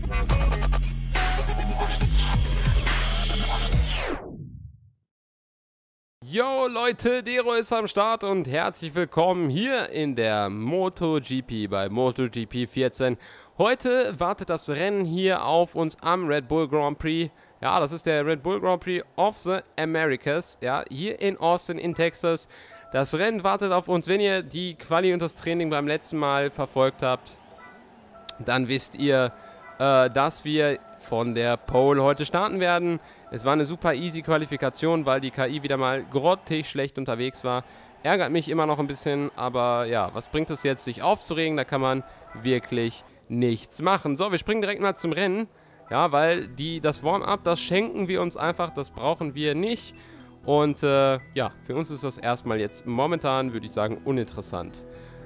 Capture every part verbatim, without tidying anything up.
Yo Leute, Dero ist am Start und herzlich willkommen hier in der MotoGP bei MotoGP vierzehn. Heute wartet das Rennen hier auf uns am Red Bull Grand Prix. Ja, das ist der Red Bull Grand Prix of the Americas, ja, hier in Austin in Texas. Das Rennen wartet auf uns. Wenn ihr die Quali und das Training beim letzten Mal verfolgt habt, dann wisst ihr, äh, dass wir von der Pole heute starten werden. Es war eine super easy Qualifikation, weil die K I wieder mal grottig schlecht unterwegs war. Ärgert mich immer noch ein bisschen, aber ja, was bringt es jetzt, sich aufzuregen? Da kann man wirklich nichts machen. So, wir springen direkt mal zum Rennen. Ja, weil die, das Warm-up, das schenken wir uns einfach, das brauchen wir nicht. Und äh, ja, für uns ist das erstmal jetzt momentan, würde ich sagen, uninteressant.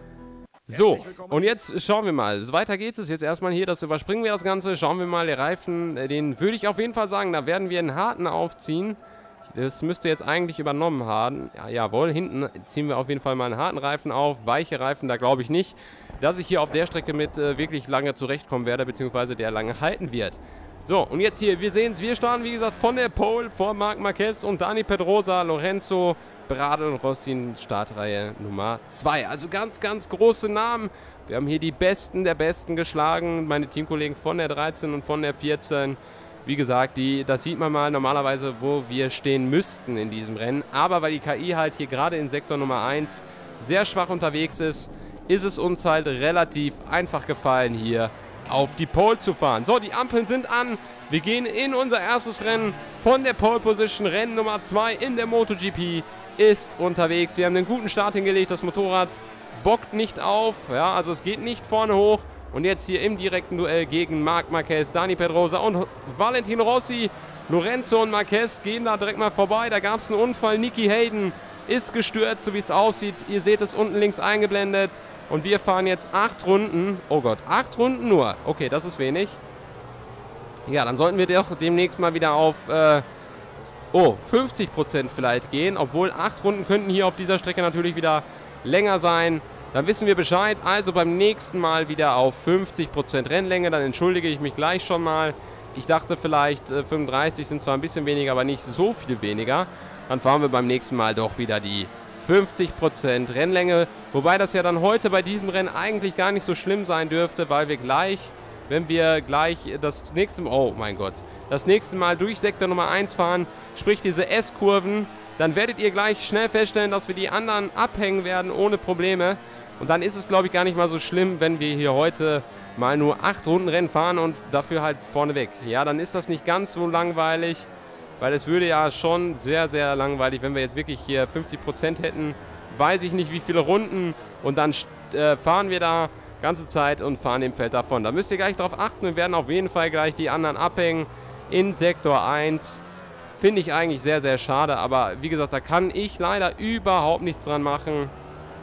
So, und jetzt schauen wir mal. So, weiter geht es jetzt erstmal hier, das überspringen wir das Ganze. Schauen wir mal, der Reifen, den würde ich auf jeden Fall sagen, da werden wir einen harten aufziehen. Das müsste jetzt eigentlich übernommen haben. Ja, jawohl, hinten ziehen wir auf jeden Fall mal einen harten Reifen auf. Weiche Reifen, da glaube ich nicht, dass ich hier auf der Strecke mit äh, wirklich lange zurechtkommen werde, beziehungsweise der lange halten wird. So, und jetzt hier, wir sehen es, wir starten wie gesagt von der Pole vor Marc Marquez und Dani Pedrosa, Lorenzo, Bradl und Rossi in Startreihe Nummer zwei. Also ganz, ganz große Namen. Wir haben hier die Besten der Besten geschlagen. Meine Teamkollegen von der dreizehn und von der vierzehn. Wie gesagt, die, das sieht man mal normalerweise, wo wir stehen müssten in diesem Rennen. Aber weil die K I halt hier gerade in Sektor Nummer eins sehr schwach unterwegs ist, ist es uns halt relativ einfach gefallen, hier auf die Pole zu fahren. So, die Ampeln sind an. Wir gehen in unser erstes Rennen von der Pole Position. Rennen Nummer zwei in der MotoGP ist unterwegs. Wir haben einen guten Start hingelegt. Das Motorrad bockt nicht auf. Ja, also es geht nicht vorne hoch. Und jetzt hier im direkten Duell gegen Marc Marquez, Dani Pedrosa und Valentino Rossi. Lorenzo und Marquez gehen da direkt mal vorbei. Da gab es einen Unfall. Nicky Hayden ist gestürzt, so wie es aussieht. Ihr seht es unten links eingeblendet. Und wir fahren jetzt acht Runden. Oh Gott, acht Runden nur. Okay, das ist wenig. Ja, dann sollten wir doch demnächst mal wieder auf äh, oh, fünfzig Prozent vielleicht gehen. Obwohl acht Runden könnten hier auf dieser Strecke natürlich wieder länger sein. Dann wissen wir Bescheid. Also beim nächsten Mal wieder auf fünfzig Prozent Rennlänge. Dann entschuldige ich mich gleich schon mal. Ich dachte vielleicht äh, fünfunddreißig sind zwar ein bisschen weniger, aber nicht so viel weniger. Dann fahren wir beim nächsten Mal doch wieder die fünfzig Prozent Rennlänge, wobei das ja dann heute bei diesem Rennen eigentlich gar nicht so schlimm sein dürfte, weil wir gleich, wenn wir gleich das nächste Mal, oh mein Gott, das nächste Mal durch Sektor Nummer eins fahren, sprich diese S-Kurven, dann werdet ihr gleich schnell feststellen, dass wir die anderen abhängen werden ohne Probleme. Und dann ist es, glaube ich, gar nicht mal so schlimm, wenn wir hier heute mal nur acht Runden Rennen fahren und dafür halt vorneweg. Ja, dann ist das nicht ganz so langweilig. Weil es würde ja schon sehr, sehr langweilig, wenn wir jetzt wirklich hier fünfzig Prozent hätten. Weiß ich nicht, wie viele Runden. Und dann äh, fahren wir da ganze Zeit und fahren dem Feld davon. Da müsst ihr gleich drauf achten. Wir werden auf jeden Fall gleich die anderen abhängen in Sektor eins. Finde ich eigentlich sehr, sehr schade. Aber wie gesagt, da kann ich leider überhaupt nichts dran machen.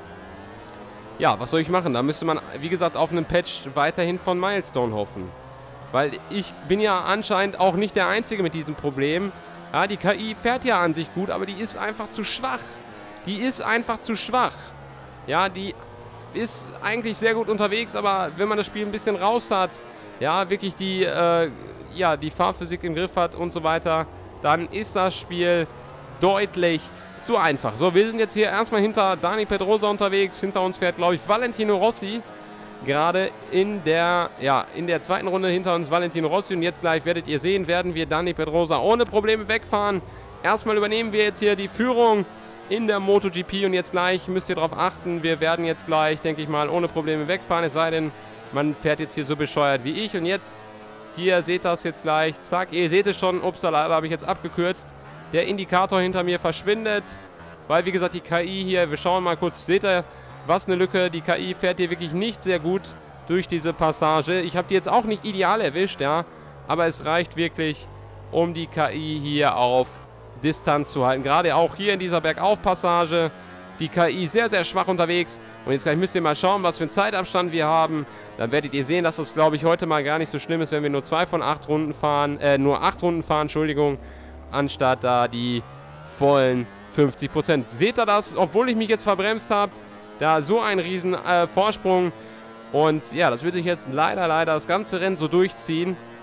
Ja, was soll ich machen? Da müsste man, wie gesagt, auf einen Patch weiterhin von Milestone hoffen. Weil ich bin ja anscheinend auch nicht der Einzige mit diesem Problem. Ja, die K I fährt ja an sich gut, aber die ist einfach zu schwach. Die ist einfach zu schwach. Ja, die ist eigentlich sehr gut unterwegs, aber wenn man das Spiel ein bisschen raus hat, ja, wirklich die, äh, ja, die Fahrphysik im Griff hat und so weiter, dann ist das Spiel deutlich zu einfach. So, wir sind jetzt hier erstmal hinter Dani Pedrosa unterwegs. Hinter uns fährt, glaube ich, Valentino Rossi. Gerade in der, ja, in der zweiten Runde hinter uns Valentino Rossi. Und jetzt gleich werdet ihr sehen, werden wir Dani Pedrosa ohne Probleme wegfahren. Erstmal übernehmen wir jetzt hier die Führung in der MotoGP. Und jetzt gleich müsst ihr darauf achten, wir werden jetzt gleich, denke ich mal, ohne Probleme wegfahren. Es sei denn, man fährt jetzt hier so bescheuert wie ich. Und jetzt, hier seht ihr das jetzt gleich. Zack, ihr seht es schon. Upsala, da habe ich jetzt abgekürzt. Der Indikator hinter mir verschwindet. Weil, wie gesagt, die K I hier, wir schauen mal kurz, seht ihr, was eine Lücke. Die K I fährt hier wirklich nicht sehr gut durch diese Passage. Ich habe die jetzt auch nicht ideal erwischt, ja. Aber es reicht wirklich, um die K I hier auf Distanz zu halten. Gerade auch hier in dieser Bergaufpassage. Die K I sehr, sehr schwach unterwegs. Und jetzt gleich müsst ihr mal schauen, was für einen Zeitabstand wir haben. Dann werdet ihr sehen, dass das, glaube ich, heute mal gar nicht so schlimm ist, wenn wir nur zwei von acht Runden fahren. Äh, nur acht Runden fahren, Entschuldigung. Anstatt da die vollen fünfzig Prozent. Seht ihr das? Obwohl ich mich jetzt verbremst habe. Da so ein riesen äh, Vorsprung. Und ja, das wird sich jetzt leider, leider das ganze Rennen so durchziehen.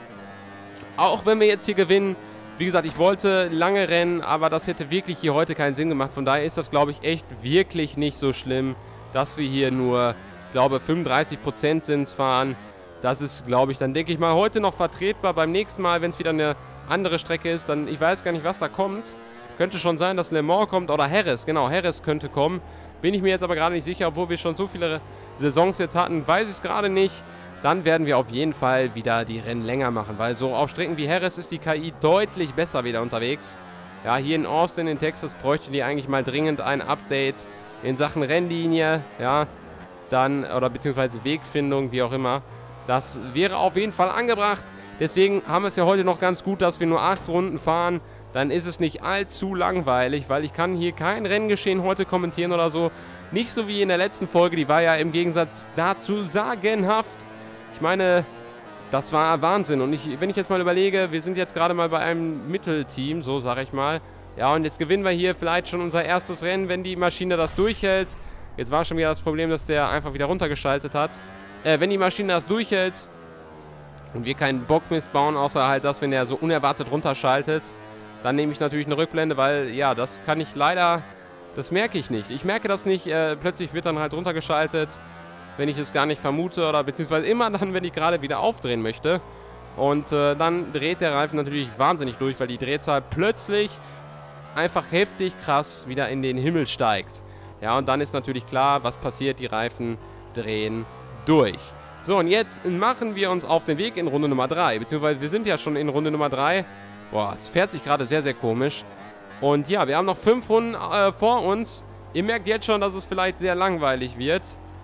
auch wenn wir jetzt hier gewinnen, wie gesagt, ich wollte lange rennen, aber das hätte wirklich hier heute keinen Sinn gemacht. Von daher ist das, glaube ich, echt wirklich nicht so schlimm, dass wir hier nur, ich glaube, fünfunddreißig Prozent sind fahren. Das ist, glaube ich, dann denke ich mal, heute noch vertretbar. Beim nächsten Mal, wenn es wieder eine andere Strecke ist, dann, ich weiß gar nicht, was da kommt. Könnte schon sein, dass Le Mans kommt oder Jerez. Genau, Jerez könnte kommen. Bin ich mir jetzt aber gerade nicht sicher, obwohl wir schon so viele Saisons jetzt hatten, weiß ich es gerade nicht. Dann werden wir auf jeden Fall wieder die Rennen länger machen, weil so auf Strecken wie Jerez ist die K I deutlich besser wieder unterwegs. Ja, hier in Austin, in Texas, bräuchte die eigentlich mal dringend ein Update in Sachen Rennlinie, ja, dann, oder beziehungsweise Wegfindung, wie auch immer. Das wäre auf jeden Fall angebracht. Deswegen haben wir es ja heute noch ganz gut, dass wir nur acht Runden fahren. Dann ist es nicht allzu langweilig, weil ich kann hier kein Renngeschehen heute kommentieren oder so. Nicht so wie in der letzten Folge, die war ja im Gegensatz dazu sagenhaft. Ich meine, das war Wahnsinn. Und ich, wenn ich jetzt mal überlege, wir sind jetzt gerade mal bei einem Mittelteam, so sage ich mal. Ja, und jetzt gewinnen wir hier vielleicht schon unser erstes Rennen, wenn die Maschine das durchhält. Jetzt war schon wieder das Problem, dass der einfach wieder runtergeschaltet hat. Äh, wenn die Maschine das durchhält und wir keinen Bockmist bauen, außer halt das, wenn der so unerwartet runterschaltet, dann nehme ich natürlich eine Rückblende, weil, ja, das kann ich leider, das merke ich nicht. Ich merke das nicht, äh, plötzlich wird dann halt runtergeschaltet, wenn ich es gar nicht vermute oder beziehungsweise immer dann, wenn ich gerade wieder aufdrehen möchte. Und äh, dann dreht der Reifen natürlich wahnsinnig durch, weil die Drehzahl plötzlich einfach heftig krass wieder in den Himmel steigt. Ja, und dann ist natürlich klar, was passiert, die Reifen drehen durch. So, und jetzt machen wir uns auf den Weg in Runde Nummer drei, beziehungsweise wir sind ja schon in Runde Nummer drei. Boah, es fährt sich gerade sehr, sehr komisch. Und ja, wir haben noch fünf Runden äh, vor uns. Ihr merkt jetzt schon, dass es vielleicht sehr langweilig wird.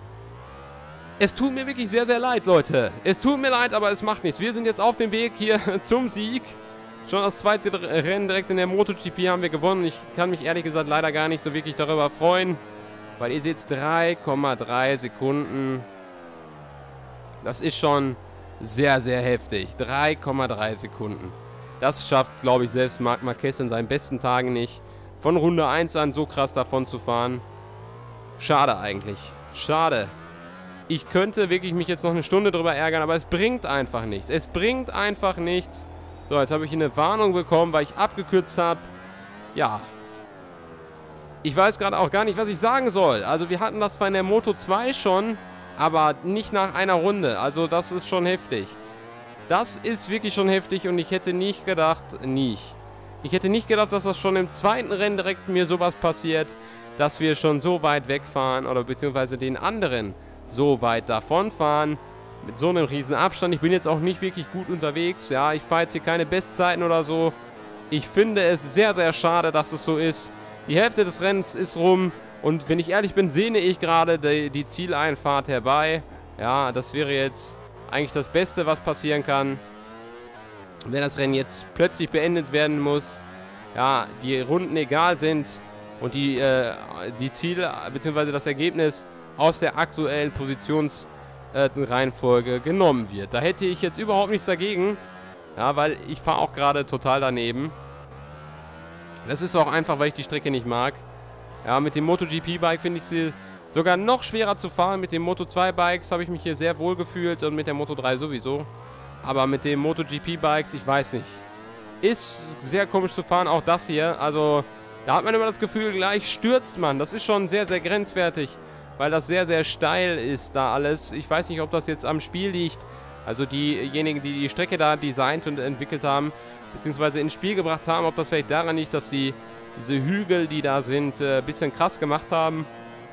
Es tut mir wirklich sehr, sehr leid, Leute. Es tut mir leid, aber es macht nichts. Wir sind jetzt auf dem Weg hier zum Sieg. Schon das zweite Rennen direkt in der MotoGP haben wir gewonnen. Ich kann mich ehrlich gesagt leider gar nicht so wirklich darüber freuen. Weil ihr seht, drei Komma drei Sekunden. Das ist schon sehr, sehr heftig. drei Komma drei Sekunden. Das schafft, glaube ich, selbst Marc Marquez in seinen besten Tagen nicht. Von Runde eins an so krass davon zu fahren. Schade eigentlich. Schade. Ich könnte wirklich mich jetzt noch eine Stunde drüber ärgern, aber es bringt einfach nichts. Es bringt einfach nichts. So, jetzt habe ich hier eine Warnung bekommen, weil ich abgekürzt habe. Ja. Ich weiß gerade auch gar nicht, was ich sagen soll. Also wir hatten das zwar in der Moto zwei schon, aber nicht nach einer Runde. Also das ist schon heftig. Das ist wirklich schon heftig und ich hätte nicht gedacht, nicht. Ich hätte nicht gedacht, dass das schon im zweiten Rennen direkt mir sowas passiert, dass wir schon so weit wegfahren oder beziehungsweise den anderen so weit davonfahren. Mit so einem riesen Abstand. Ich bin jetzt auch nicht wirklich gut unterwegs. Ja, ich fahre jetzt hier keine Bestzeiten oder so. Ich finde es sehr, sehr schade, dass es so ist. Die Hälfte des Rennens ist rum. Und wenn ich ehrlich bin, sehne ich gerade die, die Zieleinfahrt herbei. Ja, das wäre jetzt eigentlich das Beste, was passieren kann. Wenn das Rennen jetzt plötzlich beendet werden muss. Ja, die Runden egal sind. Und die, äh, die Ziele, beziehungsweise das Ergebnis aus der aktuellen Positionsreihenfolge äh, genommen wird. Da hätte ich jetzt überhaupt nichts dagegen. Ja, weil ich fahre auch gerade total daneben. Das ist auch einfach, weil ich die Strecke nicht mag. Ja, mit dem MotoGP-Bike finde ich sie sogar noch schwerer zu fahren. Mit den Moto zwei Bikes habe ich mich hier sehr wohl gefühlt und mit der Moto drei sowieso. Aber mit den MotoGP-Bikes, ich weiß nicht. Ist sehr komisch zu fahren, auch das hier. Also, da hat man immer das Gefühl, gleich stürzt man. Das ist schon sehr, sehr grenzwertig. Weil das sehr, sehr steil ist da alles. Ich weiß nicht, ob das jetzt am Spiel liegt. Also diejenigen, die die Strecke da designt und entwickelt haben, beziehungsweise ins Spiel gebracht haben, ob das vielleicht daran liegt, dass die, diese Hügel, die da sind, ein äh, bisschen krass gemacht haben.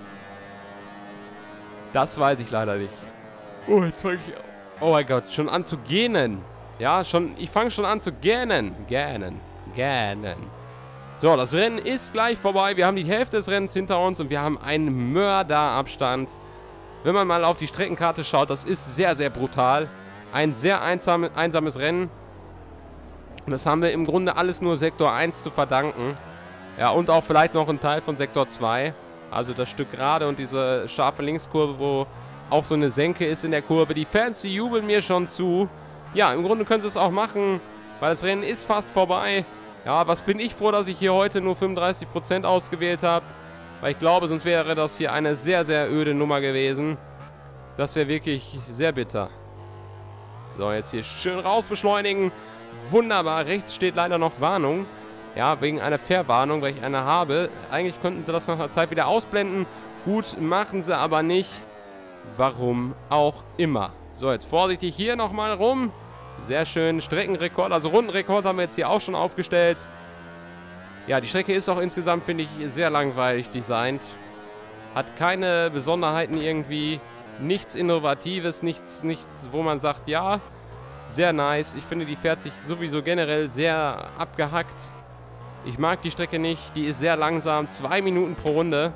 Das weiß ich leider nicht. Oh, jetzt fange ich... Oh mein Gott, schon an zu gähnen. Ja, schon... Ich fange schon an zu gähnen. Gähnen. Gähnen. So, das Rennen ist gleich vorbei. Wir haben die Hälfte des Rennens hinter uns und wir haben einen Mörderabstand. Wenn man mal auf die Streckenkarte schaut, das ist sehr, sehr brutal. Ein sehr einsam, einsames Rennen. Und das haben wir im Grunde alles nur Sektor eins zu verdanken. Ja, und auch vielleicht noch ein Teil von Sektor zwei. Also das Stück gerade und diese scharfe Linkskurve, wo auch so eine Senke ist in der Kurve. Die Fans, die jubeln mir schon zu. Ja, im Grunde können sie es auch machen, weil das Rennen ist fast vorbei. Ja, was bin ich froh, dass ich hier heute nur fünfunddreißig Prozent ausgewählt habe. Weil ich glaube, sonst wäre das hier eine sehr, sehr öde Nummer gewesen. Das wäre wirklich sehr bitter. So, jetzt hier schön raus beschleunigen. Wunderbar. Rechts steht leider noch Warnung. Ja, wegen einer Verwarnung, weil ich eine habe. Eigentlich könnten sie das nach einer Zeit wieder ausblenden. Gut, machen sie aber nicht. Warum auch immer. So, jetzt vorsichtig hier nochmal rum. Sehr schön. Streckenrekord, also Rundenrekord haben wir jetzt hier auch schon aufgestellt. Ja, die Strecke ist auch insgesamt, finde ich, sehr langweilig designt. Hat keine Besonderheiten irgendwie. Nichts Innovatives, nichts, nichts, wo man sagt, ja, sehr nice. Ich finde, die fährt sich sowieso generell sehr abgehackt. Ich mag die Strecke nicht. Die ist sehr langsam. Zwei Minuten pro Runde.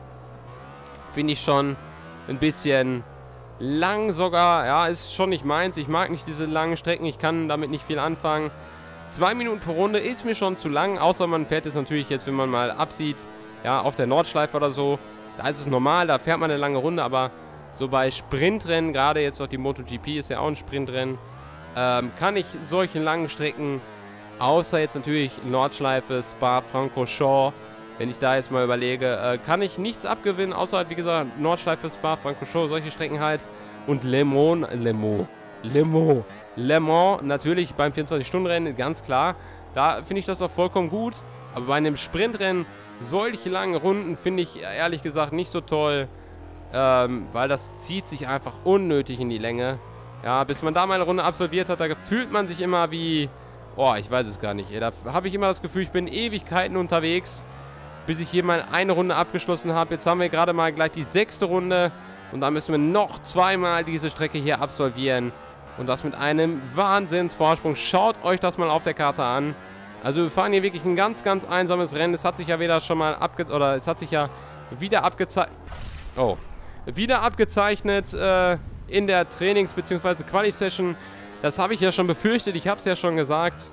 Finde ich schon ein bisschen lang sogar. Ja, ist schon nicht meins. Ich mag nicht diese langen Strecken. Ich kann damit nicht viel anfangen. Zwei Minuten pro Runde ist mir schon zu lang. Außer man fährt es natürlich jetzt, wenn man mal absieht, ja, auf der Nordschleife oder so. Da ist es normal. Da fährt man eine lange Runde. Aber so bei Sprintrennen, gerade jetzt auch die MotoGP ist ja auch ein Sprintrennen, ähm, kann ich solche langen Strecken, außer jetzt natürlich Nordschleife, Spa-Francorchamps, wenn ich da jetzt mal überlege, äh, kann ich nichts abgewinnen, außer halt, wie gesagt, Nordschleife, Spa-Francorchamps, solche Strecken halt. Und Le Mans, Le Mans, Le Mans, Le Mans, natürlich beim vierundzwanzig-Stunden-Rennen, ganz klar. Da finde ich das auch vollkommen gut. Aber bei einem Sprintrennen, solche langen Runden finde ich ehrlich gesagt nicht so toll. Ähm, weil das zieht sich einfach unnötig in die Länge. Ja, bis man da mal eine Runde absolviert hat, da fühlt man sich immer wie... Oh, ich weiß es gar nicht. Ey. Da habe ich immer das Gefühl, ich bin Ewigkeiten unterwegs, bis ich hier mal eine Runde abgeschlossen habe. Jetzt haben wir gerade mal gleich die sechste Runde. Und dann müssen wir noch zweimal diese Strecke hier absolvieren. Und das mit einem Wahnsinnsvorsprung. Schaut euch das mal auf der Karte an. Also wir fahren hier wirklich ein ganz, ganz einsames Rennen. Es hat sich ja wieder schon mal abge... Oder es hat sich ja wieder abgezeichnet... Oh... Wieder abgezeichnet äh, in der Trainings- bzw. Quali-Session. Das habe ich ja schon befürchtet. Ich habe es ja schon gesagt.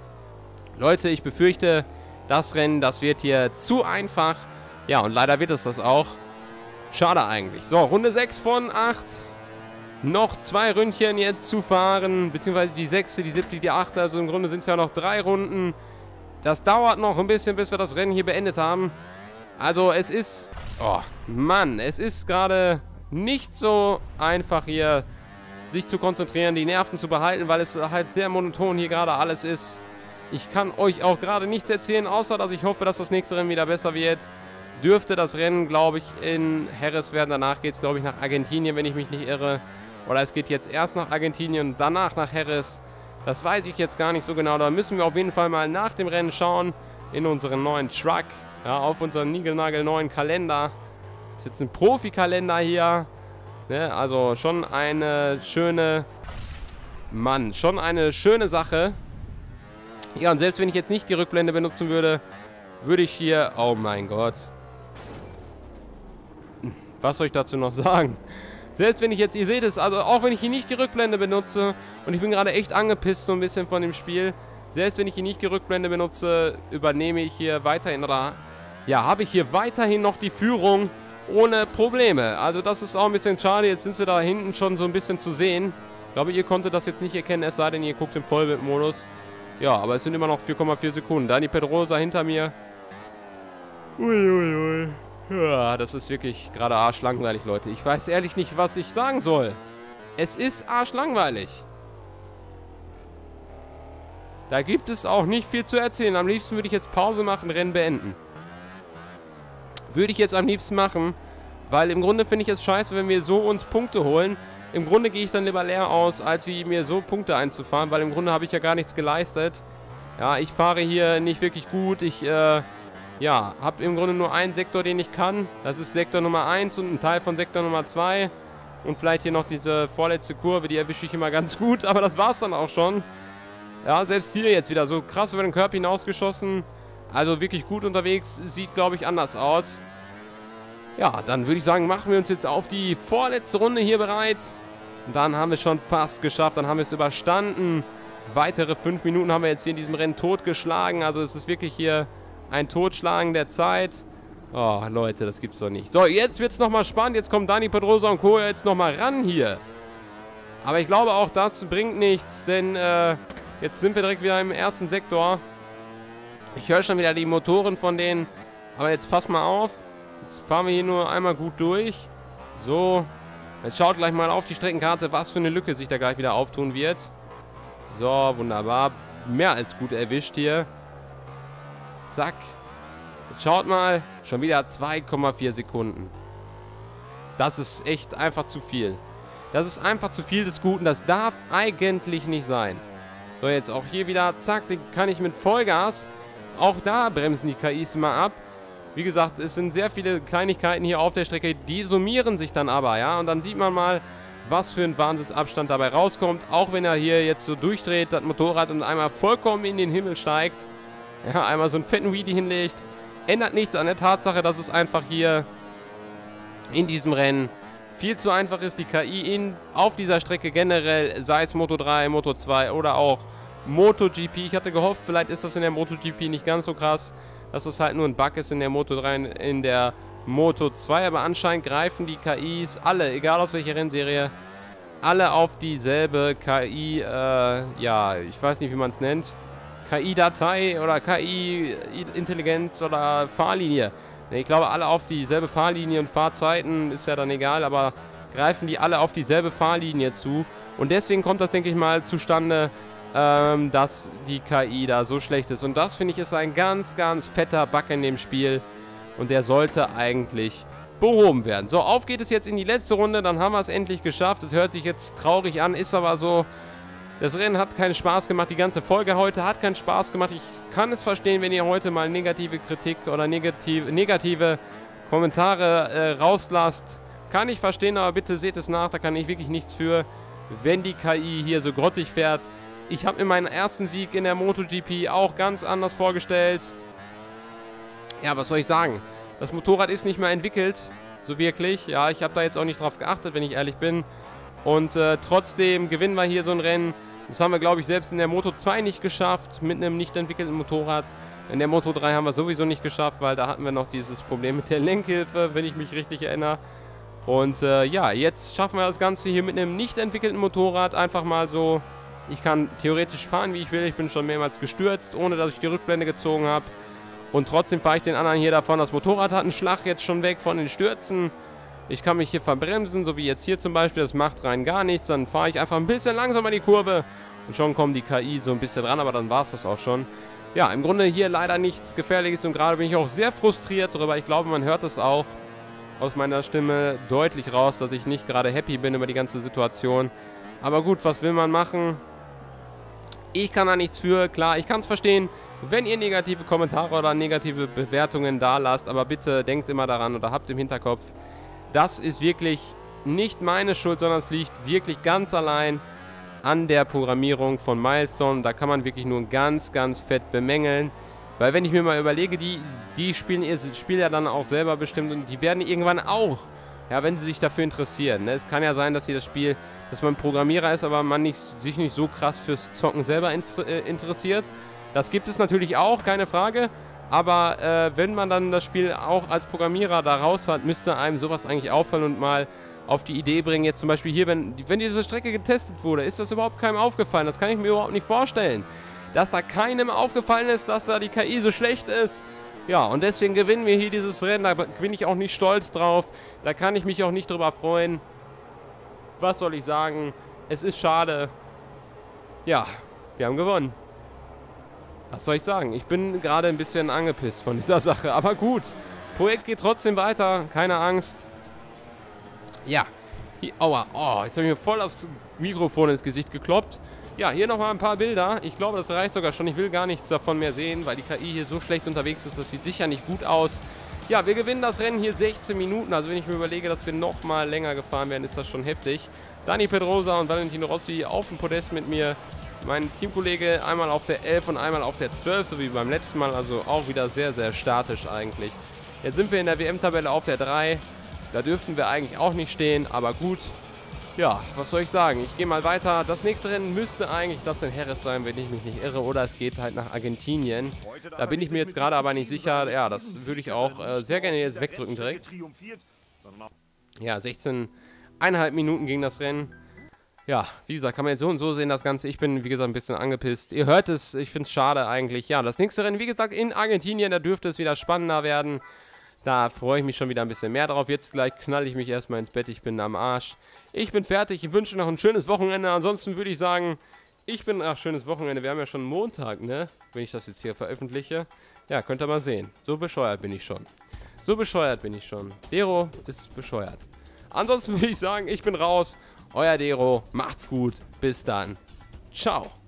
Leute, ich befürchte, das Rennen, das wird hier zu einfach. Ja, und leider wird es das auch. Schade eigentlich. So, Runde sechs von acht. Noch zwei Ründchen jetzt zu fahren. Beziehungsweise die sechste, die siebte, die achte. Also im Grunde sind es ja noch drei Runden. Das dauert noch ein bisschen, bis wir das Rennen hier beendet haben. Also es ist... Oh, Mann, es ist gerade nicht so einfach hier, sich zu konzentrieren, die Nerven zu behalten, weil es halt sehr monoton hier gerade alles ist. Ich kann euch auch gerade nichts erzählen, außer dass ich hoffe, dass das nächste Rennen wieder besser wird. Dürfte das Rennen, glaube ich, in Jerez werden. Danach geht es, glaube ich, nach Argentinien, wenn ich mich nicht irre. Oder es geht jetzt erst nach Argentinien und danach nach Jerez. Das weiß ich jetzt gar nicht so genau. Da müssen wir auf jeden Fall mal nach dem Rennen schauen in unseren neuen Truck. Ja, auf unseren niegelnagelneuen Kalender. Das ist jetzt ein Profikalender hier. Ne, also schon eine schöne... Mann, schon eine schöne Sache. Ja, und selbst wenn ich jetzt nicht die Rückblende benutzen würde, würde ich hier... Oh mein Gott. Was soll ich dazu noch sagen? Selbst wenn ich jetzt... Ihr seht es, also auch wenn ich hier nicht die Rückblende benutze, und ich bin gerade echt angepisst so ein bisschen von dem Spiel, selbst wenn ich hier nicht die Rückblende benutze, übernehme ich hier weiterhin... Oder ja, habe ich hier weiterhin noch die Führung ohne Probleme. Also das ist auch ein bisschen schade. Jetzt sind sie da hinten schon so ein bisschen zu sehen. Ich glaube, ihr konntet das jetzt nicht erkennen, es sei denn, ihr guckt im Vollbildmodus. Ja, aber es sind immer noch vier Komma vier Sekunden. Dani Pedrosa hinter mir. Uiuiui. Ja, das ist wirklich gerade arschlangweilig, Leute. Ich weiß ehrlich nicht, was ich sagen soll. Es ist arschlangweilig. Da gibt es auch nicht viel zu erzählen. Am liebsten würde ich jetzt Pause machen, Rennen beenden. Würde ich jetzt am liebsten machen, weil im Grunde finde ich es scheiße, wenn wir so uns Punkte holen. Im Grunde gehe ich dann lieber leer aus, als wie mir so Punkte einzufahren, weil im Grunde habe ich ja gar nichts geleistet. Ja, ich fahre hier nicht wirklich gut. Ich, äh, ja, habe im Grunde nur einen Sektor, den ich kann. Das ist Sektor Nummer eins und ein Teil von Sektor Nummer zwei. Und vielleicht hier noch diese vorletzte Kurve, die erwische ich immer ganz gut, aber das war's dann auch schon. Ja, selbst hier jetzt wieder so krass über den Körper hinausgeschossen. Also wirklich gut unterwegs, sieht, glaube ich, anders aus. Ja, dann würde ich sagen, machen wir uns jetzt auf die vorletzte Runde hier bereit. Und dann haben wir es schon fast geschafft, dann haben wir es überstanden. Weitere fünf Minuten haben wir jetzt hier in diesem Rennen totgeschlagen. Also es ist wirklich hier ein Totschlagen der Zeit. Oh, Leute, das gibt's doch nicht. So, jetzt wird es nochmal spannend. Jetzt kommen Dani Pedrosa und Co. jetzt nochmal ran hier. Aber ich glaube, auch das bringt nichts, denn äh, jetzt sind wir direkt wieder im ersten Sektor. Ich höre schon wieder die Motoren von denen. Aber jetzt passt mal auf. Jetzt fahren wir hier nur einmal gut durch. So. Jetzt schaut gleich mal auf die Streckenkarte, was für eine Lücke sich da gleich wieder auftun wird. So, wunderbar. mehr als gut erwischt hier. Zack. Jetzt schaut mal, schon wieder zwei Komma vier Sekunden. Das ist echt einfach zu viel. Das ist einfach zu viel des Guten. Das darf eigentlich nicht sein. So, jetzt auch hier wieder, zack, den kann ich mit Vollgas. Auch da bremsen die K Is immer ab. Wie gesagt, es sind sehr viele Kleinigkeiten hier auf der Strecke, die summieren sich dann aber, ja. Und dann sieht man mal, was für ein Wahnsinnsabstand dabei rauskommt. Auch wenn er hier jetzt so durchdreht, das Motorrad, und einmal vollkommen in den Himmel steigt. Ja, einmal so einen fetten Wheelie hinlegt. Ändert nichts an der Tatsache, dass es einfach hier in diesem Rennen viel zu einfach ist, die K I in, auf dieser Strecke generell, sei es Moto drei, Moto zwei oder auch MotoGP. Ich hatte gehofft, vielleicht ist das in der MotoGP nicht ganz so krass, dass das halt nur ein Bug ist in der Moto drei, in der Moto zwei, aber anscheinend greifen die K Is alle, egal aus welcher Rennserie, alle auf dieselbe K I, äh, ja, ich weiß nicht, wie man es nennt, K I-Datei oder K I-Intelligenz oder Fahrlinie. Ich glaube, alle auf dieselbe Fahrlinie und Fahrzeiten, ist ja dann egal, aber greifen die alle auf dieselbe Fahrlinie zu. Und deswegen kommt das, denke ich mal, zustande, ähm, dass die K I da so schlecht ist. Und das, finde ich, ist ein ganz, ganz fetter Bug in dem Spiel. Und der sollte eigentlich behoben werden. So, auf geht es jetzt in die letzte Runde, dann haben wir es endlich geschafft. Das hört sich jetzt traurig an, ist aber so. Das Rennen hat keinen Spaß gemacht, die ganze Folge heute hat keinen Spaß gemacht. Ich kann es verstehen, wenn ihr heute mal negative Kritik oder negative, negative Kommentare äh, rauslasst. Kann ich verstehen, aber bitte seht es nach, da kann ich wirklich nichts für, wenn die K I hier so grottig fährt. Ich habe mir meinen ersten Sieg in der MotoGP auch ganz anders vorgestellt. Ja, was soll ich sagen? Das Motorrad ist nicht mehr entwickelt, so wirklich. Ja, ich habe da jetzt auch nicht drauf geachtet, wenn ich ehrlich bin. Und äh, trotzdem gewinnen wir hier so ein Rennen. Das haben wir, glaube ich, selbst in der Moto zwei nicht geschafft, mit einem nicht entwickelten Motorrad. In der Moto drei haben wir sowieso nicht geschafft, weil da hatten wir noch dieses Problem mit der Lenkhilfe, wenn ich mich richtig erinnere. Und äh, ja, jetzt schaffen wir das Ganze hier mit einem nicht entwickelten Motorrad einfach mal so. Ich kann theoretisch fahren, wie ich will. Ich bin schon mehrmals gestürzt, ohne dass ich die Rückblende gezogen habe. Und trotzdem fahre ich den anderen hier davon. Das Motorrad hat einen Schlag jetzt schon weg von den Stürzen. Ich kann mich hier verbremsen, so wie jetzt hier zum Beispiel. Das macht rein gar nichts. Dann fahre ich einfach ein bisschen langsamer die Kurve. Und schon kommen die K I so ein bisschen ran, aber dann war es das auch schon. Ja, im Grunde hier leider nichts Gefährliches. Und gerade bin ich auch sehr frustriert darüber. Ich glaube, man hört es auch aus meiner Stimme deutlich raus, dass ich nicht gerade happy bin über die ganze Situation. Aber gut, was will man machen? Ich kann da nichts für. Klar, ich kann es verstehen, wenn ihr negative Kommentare oder negative Bewertungen da lasst. Aber bitte denkt immer daran oder habt im Hinterkopf, das ist wirklich nicht meine Schuld, sondern es liegt wirklich ganz allein an der Programmierung von Milestone. Da kann man wirklich nur ganz, ganz fett bemängeln. Weil wenn ich mir mal überlege, die, die spielen ihr Spiel ja dann auch selber bestimmt und die werden irgendwann auch, ja, wenn sie sich dafür interessieren. Ne? Es kann ja sein, dass sie das Spiel, dass man Programmierer ist, aber man nicht, sich nicht so krass fürs Zocken selber interessiert. Das gibt es natürlich auch, keine Frage. Aber äh, wenn man dann das Spiel auch als Programmierer da raus hat, müsste einem sowas eigentlich auffallen und mal auf die Idee bringen. Jetzt zum Beispiel hier, wenn, wenn diese Strecke getestet wurde, ist das überhaupt keinem aufgefallen. Das kann ich mir überhaupt nicht vorstellen. Dass da keinem aufgefallen ist, dass da die K I so schlecht ist. Ja, und deswegen gewinnen wir hier dieses Rennen. Da bin ich auch nicht stolz drauf. Da kann ich mich auch nicht drüber freuen. Was soll ich sagen? Es ist schade. Ja, wir haben gewonnen. Was soll ich sagen? Ich bin gerade ein bisschen angepisst von dieser Sache. Aber gut, Projekt geht trotzdem weiter. Keine Angst. Ja. Hier, aua. Oh, jetzt habe ich mir voll das Mikrofon ins Gesicht gekloppt. Ja, hier nochmal ein paar Bilder. Ich glaube, das reicht sogar schon. Ich will gar nichts davon mehr sehen, weil die K I hier so schlecht unterwegs ist. Das sieht sicher nicht gut aus. Ja, wir gewinnen das Rennen hier sechzehn Minuten. Also wenn ich mir überlege, dass wir nochmal länger gefahren werden, ist das schon heftig. Dani Pedrosa und Valentino Rossi auf dem Podest mit mir. Mein Teamkollege einmal auf der elf und einmal auf der zwölf, so wie beim letzten Mal. Also auch wieder sehr, sehr statisch eigentlich. Jetzt sind wir in der W M-Tabelle auf der drei. Da dürften wir eigentlich auch nicht stehen, aber gut. Ja, was soll ich sagen? Ich gehe mal weiter. Das nächste Rennen müsste eigentlich das in Jerez sein, wenn ich mich nicht irre. Oder es geht halt nach Argentinien. Da bin ich mir jetzt gerade aber nicht sicher. Ja, das würde ich auch äh, sehr gerne jetzt wegdrücken direkt. Ja, sechzehn Komma fünf Minuten ging das Rennen. Ja, wie gesagt, kann man jetzt so und so sehen, das Ganze. Ich bin, wie gesagt, ein bisschen angepisst. Ihr hört es, ich finde es schade eigentlich. Ja, das nächste Rennen, wie gesagt, in Argentinien, da dürfte es wieder spannender werden. Da freue ich mich schon wieder ein bisschen mehr drauf. Jetzt gleich knall ich mich erstmal ins Bett, ich bin am Arsch. Ich bin fertig, ich wünsche noch ein schönes Wochenende. Ansonsten würde ich sagen, Ich bin, ach, schönes Wochenende. Wir haben ja schon Montag, ne? Wenn ich das jetzt hier veröffentliche. Ja, könnt ihr mal sehen. So bescheuert bin ich schon. So bescheuert bin ich schon. Dero ist bescheuert. Ansonsten würde ich sagen, ich bin raus. Euer Dero. Macht's gut. Bis dann. Ciao.